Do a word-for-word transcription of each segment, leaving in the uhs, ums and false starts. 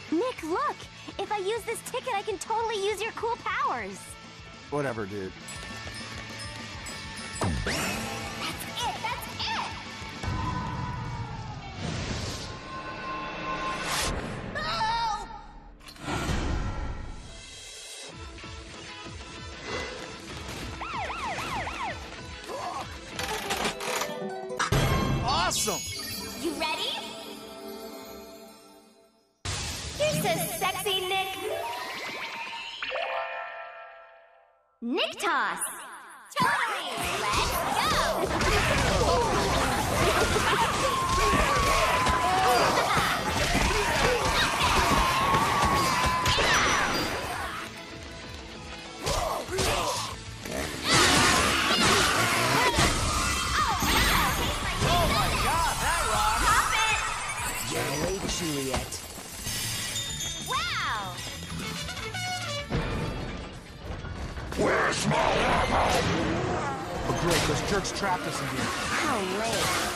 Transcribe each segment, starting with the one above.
Nick, look! If I use this ticket, I can totally use your cool powers! Whatever, dude. That's it! That's it! Oh! Awesome! You ready? Here's a sexy Nick. Nick toss. Totally. Let's go. Juliet. Wow! Where's my ammo? Oh, great, those jerks trapped us in here. How late.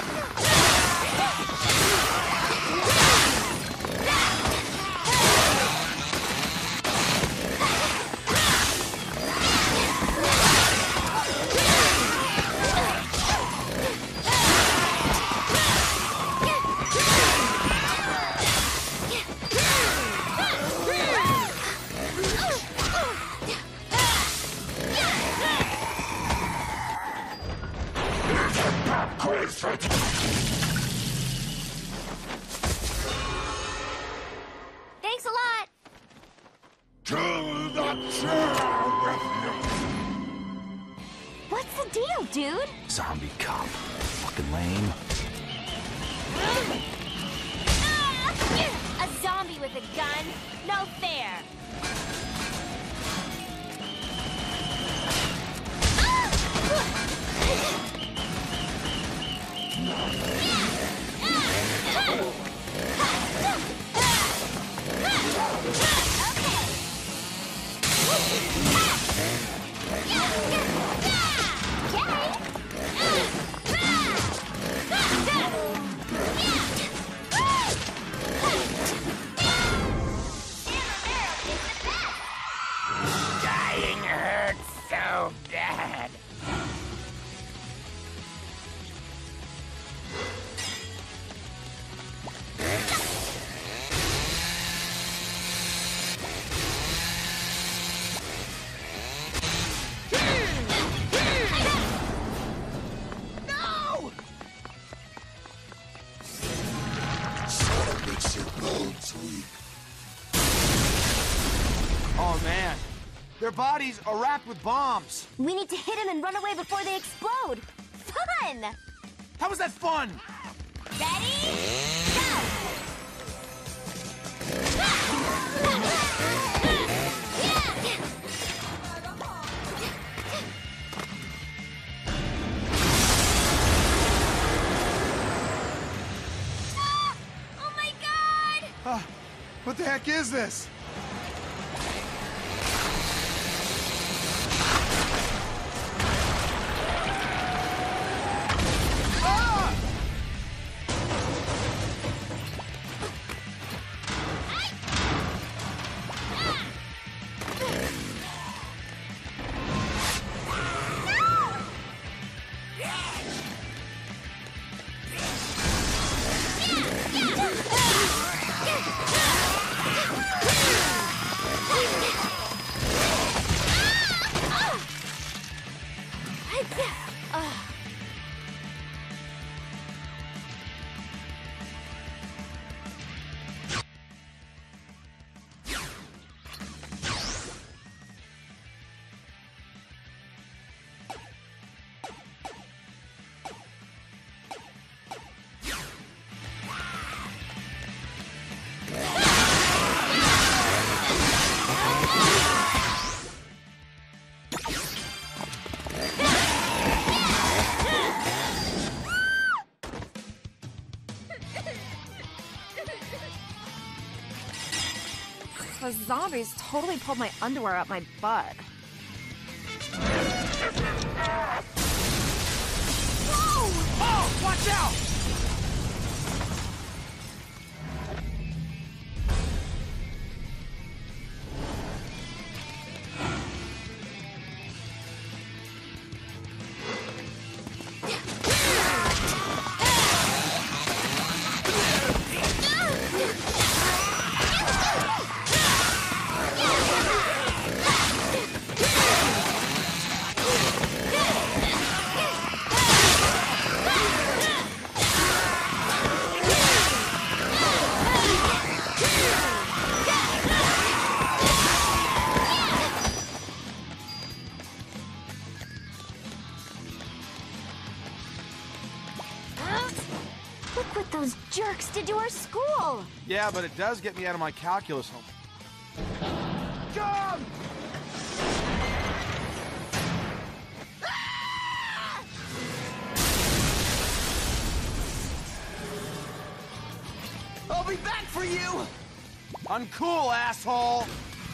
Thanks a lot. To the chair with you. What's the deal, dude? Zombie cop. Fucking lame. A zombie with a gun? No fair. Dying hurts so bad. No! Soda makes your bones weak. Oh, man. Their bodies are wrapped with bombs. We need to hit him and run away before they explode. Fun! How was that fun? Ready? Go! Oh my God! Uh, what the heck is this? Those zombies totally pulled my underwear up my butt. Whoa! Oh, watch out! to do our school. Yeah, but it does get me out of my calculus home. Jump! I'll be back for you! Uncool, asshole!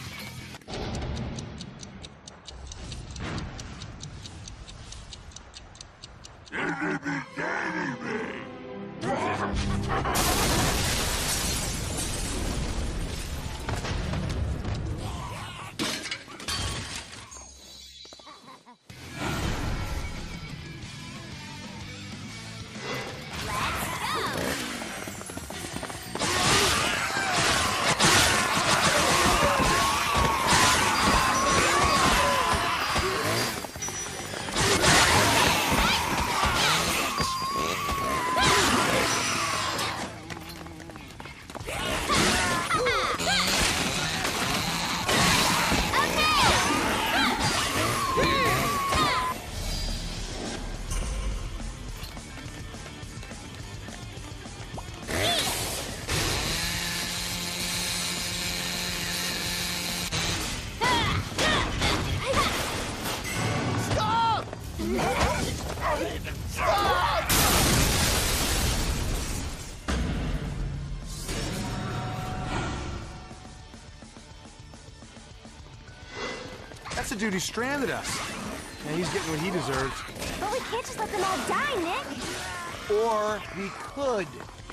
That's the dude who stranded us. Yeah, he's getting what he deserves. But we can't just let them all die, Nick. Or we could.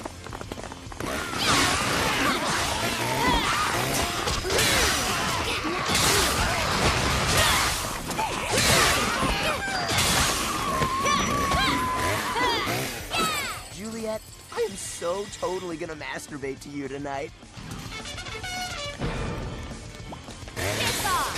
Juliet, I am so totally gonna masturbate to you tonight. Piss off!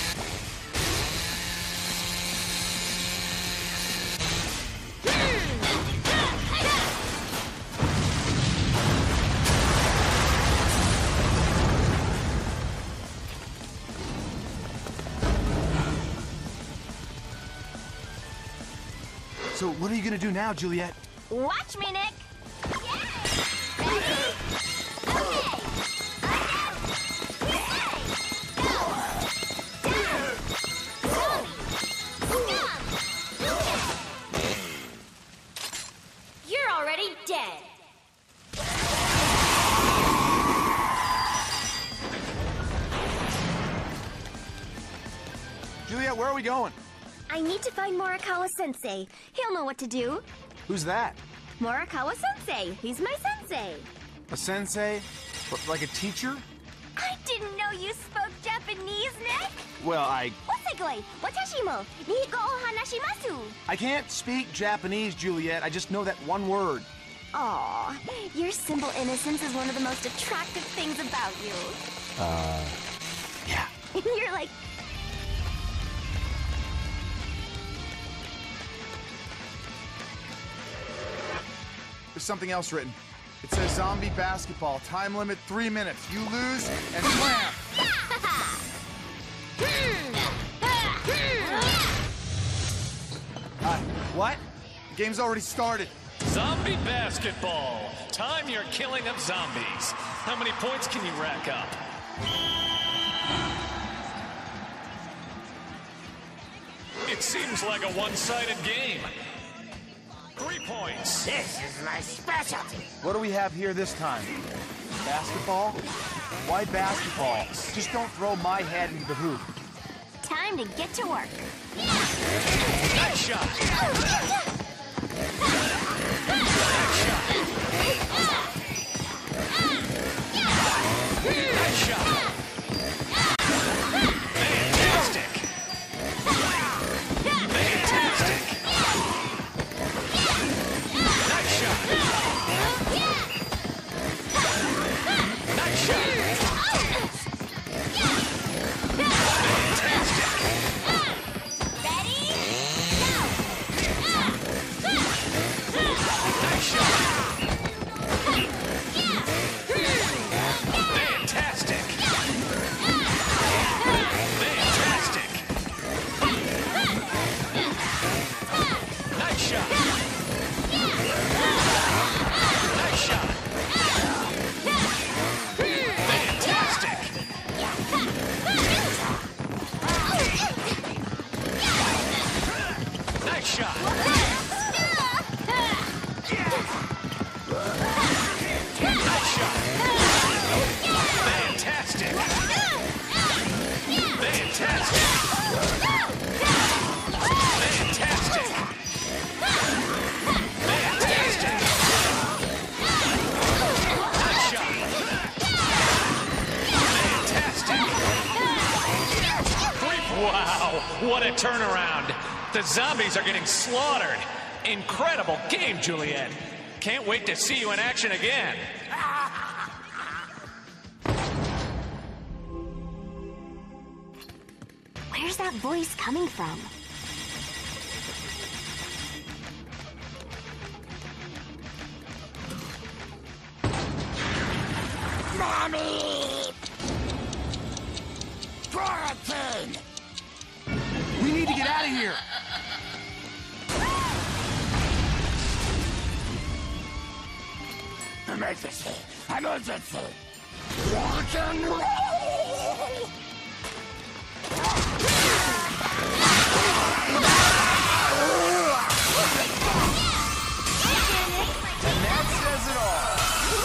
So what are you gonna do now, Juliet? Watch me, Nick. Yeah. Ready? Okay. You're already dead. Juliet, where are we going? I need to find Morikawa-sensei. He'll know what to do. Who's that? Morikawa-sensei. He's my sensei. A sensei? What, like a teacher? I didn't know you spoke Japanese, Nick. Well, I... Osegoe, watashi mo nihiko o hanashimasu. I can't speak Japanese, Juliet. I just know that one word. Aw, your simple innocence is one of the most attractive things about you. Uh... Yeah. You're like... There's something else written. It says zombie basketball. Time limit three minutes. You lose and slam. Uh, what? The game's already started. Zombie basketball. Time your killing of zombies. How many points can you rack up? It seems like a one-sided game. Three points. This is my specialty. What do we have here this time? Basketball? Why basketball? Just don't throw my head into the hoop. Time to get to work. Nice shot. Nice shot. Fantastic. Fantastic. Nice shot. Nice shot. Fantastic. Ready? Go! Nice shot. Fantastic. what a turnaround. The zombies are getting slaughtered. Incredible game, Juliet. Can't wait to see you in action again. Where's that voice coming from? Mommy! Quarantine! We need to get out of here! Emergency! Emergency! Rock and roll! And that says it all.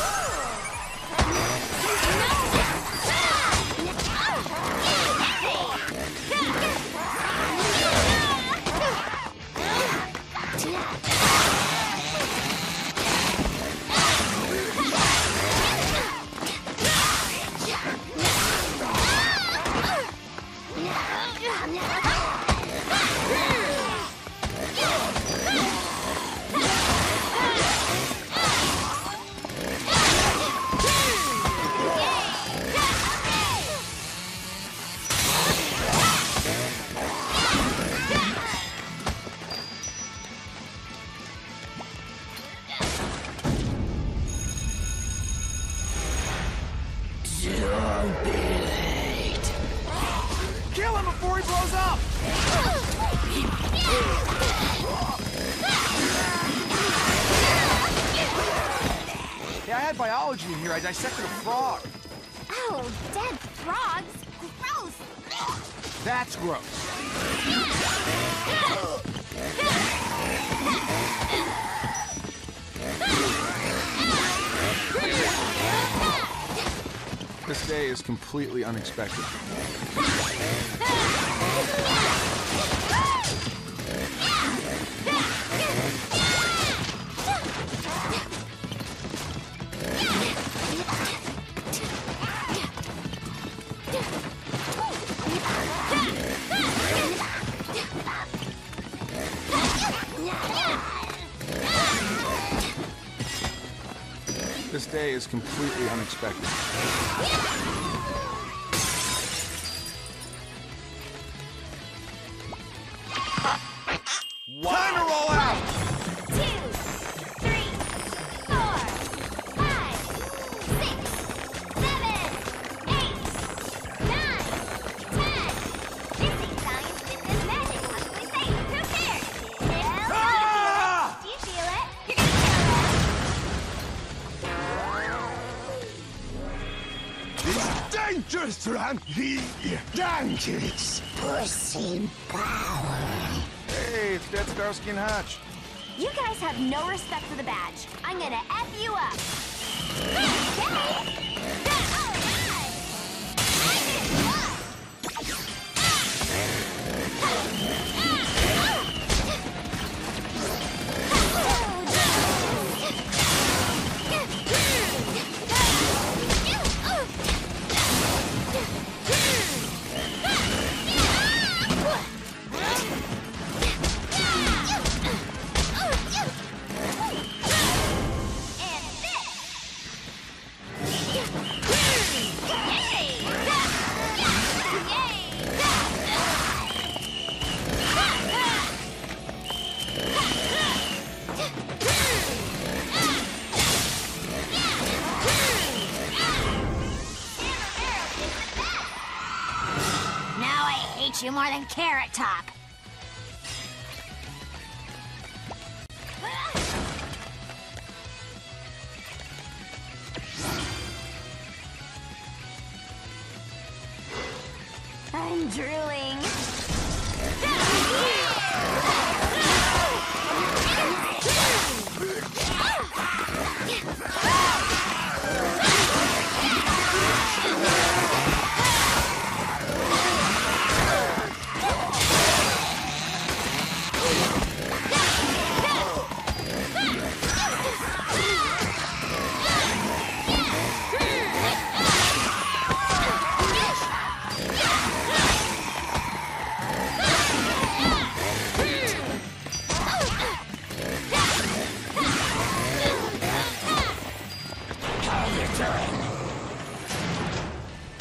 Kill him before he blows up! Yeah, I had biology in here. I dissected a frog. Oh, dead frogs. Gross. That's gross. This day is completely unexpected. This day is completely unexpected. Wow. Time to roll out! Two, three, four, five, six, seven, eight, nine, ten. Missing science, fitness, magic, possibly safe. Who cares? Hell no. Ah! Do you feel it? You're gonna Dangerous, Run! Dangerous! Pussy power! Hey, it's Dead Starsky and Hutch. You guys have no respect for the badge. I'm gonna F you up. You more than Carrot Top. I'm drooling.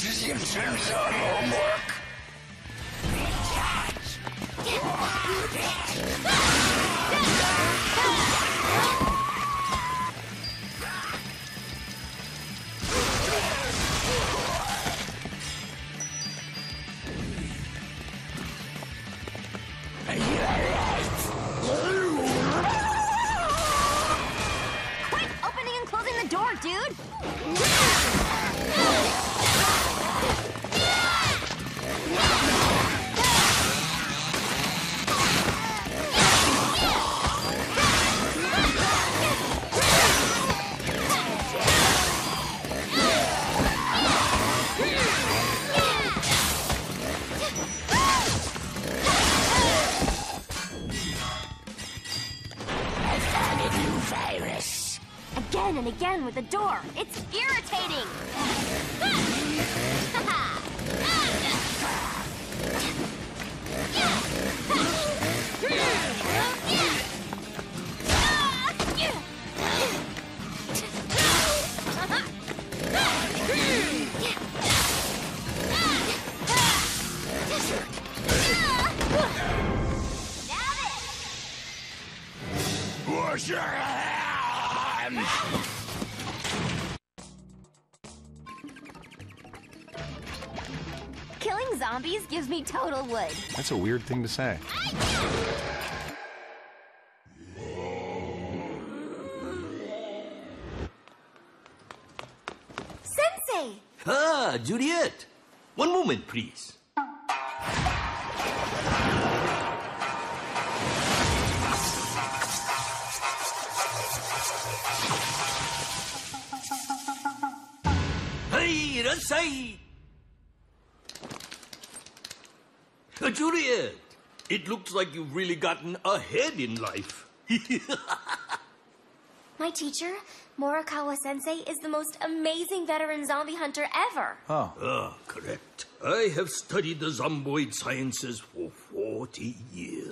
is your terms on homework. Quit opening and closing the door, dude! Again and again with the door. It's irritating. Wash your hands! Killing zombies gives me total wood. That's a weird thing to say. Sensei! Ah, Juliet. One moment, please. Hey, Rasai! Uh, Juliet, it looks like you've really gotten ahead in life. My teacher, Morikawa Sensei, is the most amazing veteran zombie hunter ever. Oh. Ah, correct. I have studied the zomboid sciences for forty years.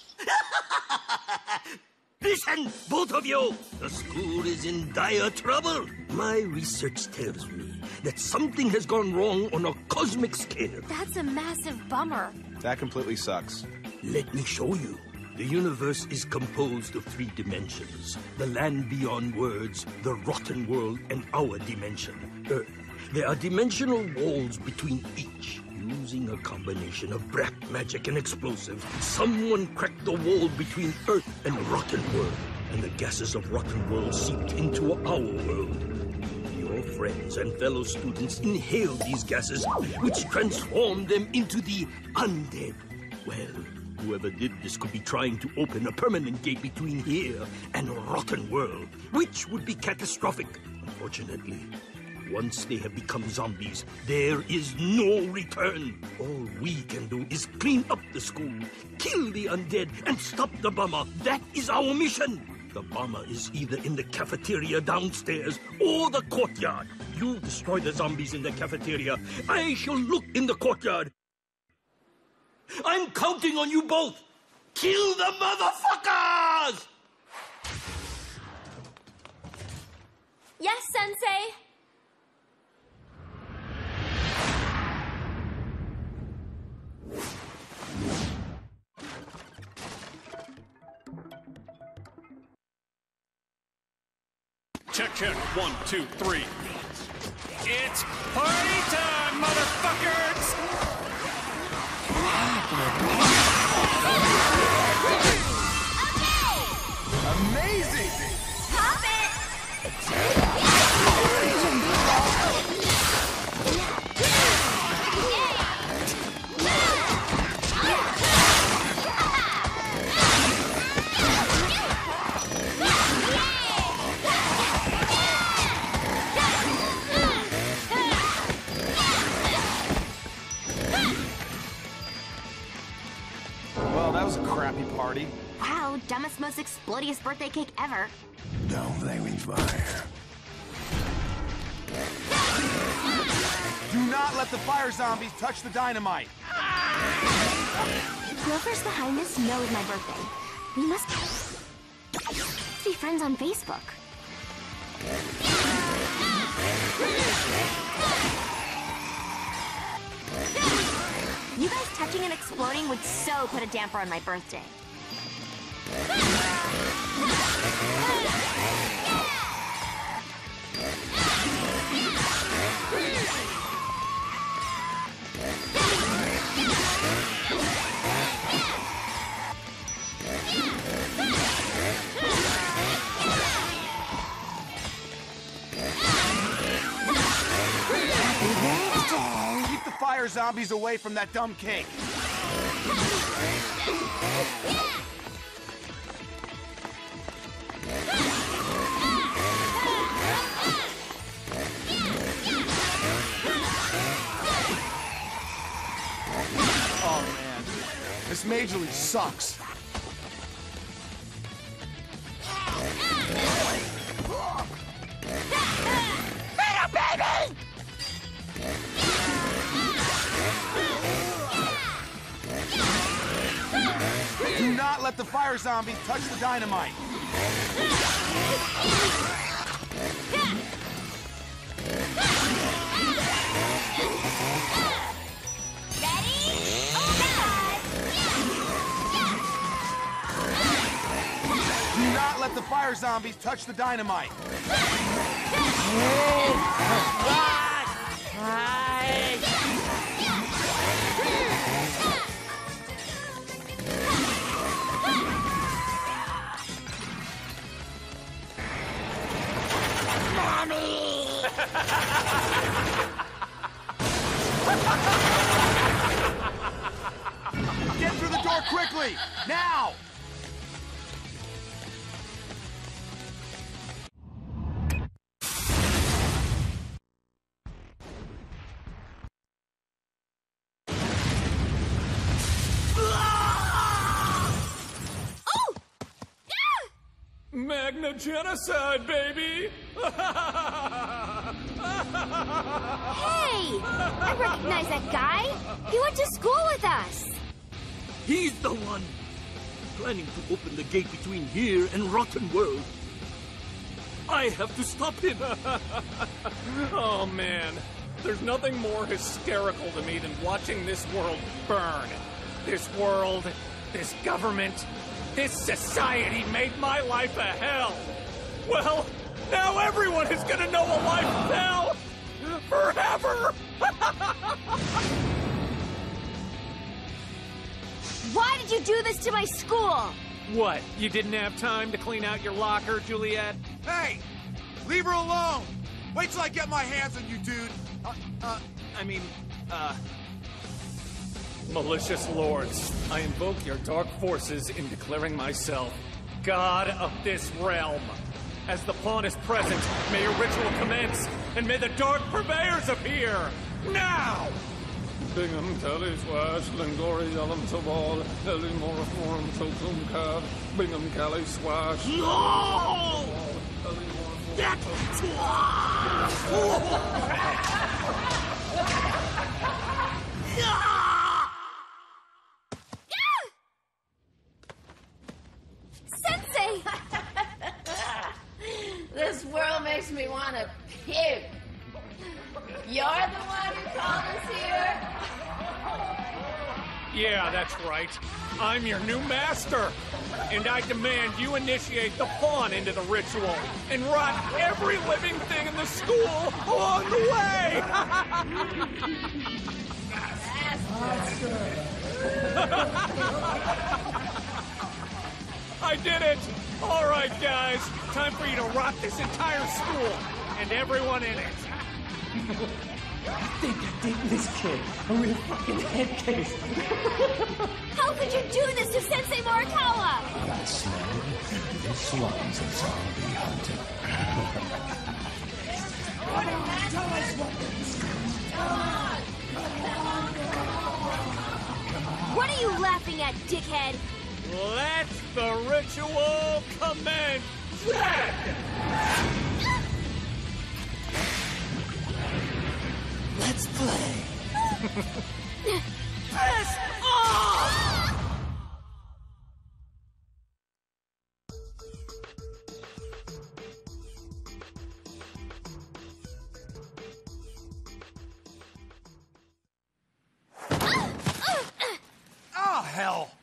Listen, both of you! The school is in dire trouble. My research tells me that something has gone wrong on a cosmic scale. That's a massive bummer. That completely sucks. Let me show you. The universe is composed of three dimensions. The land beyond words, the rotten world, and our dimension, Earth. There are dimensional walls between each. Using a combination of black magic and explosives, someone cracked the wall between Earth and rotten world, and the gases of rotten world seeped into our world. Your friends and fellow students inhaled these gases, which transformed them into the undead. Well, whoever did this could be trying to open a permanent gate between here and rotten world, which would be catastrophic. Unfortunately, once they have become zombies, there is no return. All we can do is clean up the school, kill the undead, and stop the bomber. That is our mission. The bomber is either in the cafeteria downstairs or the courtyard. You destroy the zombies in the cafeteria. I shall look in the courtyard. I'm counting on you both. Kill the motherfuckers! Yes, Sensei. Check, check. One, two, three. It's party time, motherfuckers! Amazing! Pop it! Well, that was a crappy party. Wow, dumbest, most explodious birthday cake ever. Don't blame me, fire. Do not let the fire zombies touch the dynamite. Whoever's behind this knows my birthday. We must be friends on Facebook. exploding would so put a damper on my birthday. Keep the fire zombies away from that dumb cake. Oh man, this Major League sucks. Do not let the fire zombies touch the dynamite. Ready? Oh, Do not let the fire zombies touch the dynamite. Get through the door quickly! Now! Magna genocide, baby! Hey! I recognize that guy. He went to school with us. He's the one planning to open the gate between here and Rotten World. I have to stop him. Oh man, there's nothing more hysterical to me than watching this world burn. This world, this government, this society made my life a hell. Well, now everyone is gonna know a life of hell forever. Why did you do this to my school? What, you didn't have time to clean out your locker, Juliet? Hey! Leave her alone! Wait till I get my hands on you, dude! Uh, uh, I mean, uh... Malicious lords, I invoke your dark forces in declaring myself God of this realm. As the pawn is present, may your ritual commence, and may the dark purveyors appear! Now! Bingham, Kelly, Swash, Lingori, Elam, Tobal, Ellie, Moriforum, Tokum, Cav, Bingham, Kelly, Swash. No! That's Sensei! This world makes me want to puke. You're the one who called us here? Yeah, that's right. I'm your new master. And I demand you initiate the pawn into the ritual and rot every living thing in the school along the way! I did it! All right, guys. Time for you to rot this entire school and everyone in it. I think I dated this kid. A real fucking head case. How could you do this to Sensei Morikawa? That slow, this one's a zombie hunter. What are you laughing at, dickhead? Let the ritual commence! Let's play. Piss off! hell.